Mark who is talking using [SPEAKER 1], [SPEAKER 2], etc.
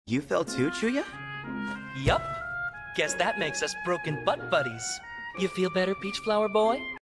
[SPEAKER 1] You fell too, Chuya?
[SPEAKER 2] Yup. Guess that makes us broken butt buddies. You feel better, Peach Flower Boy?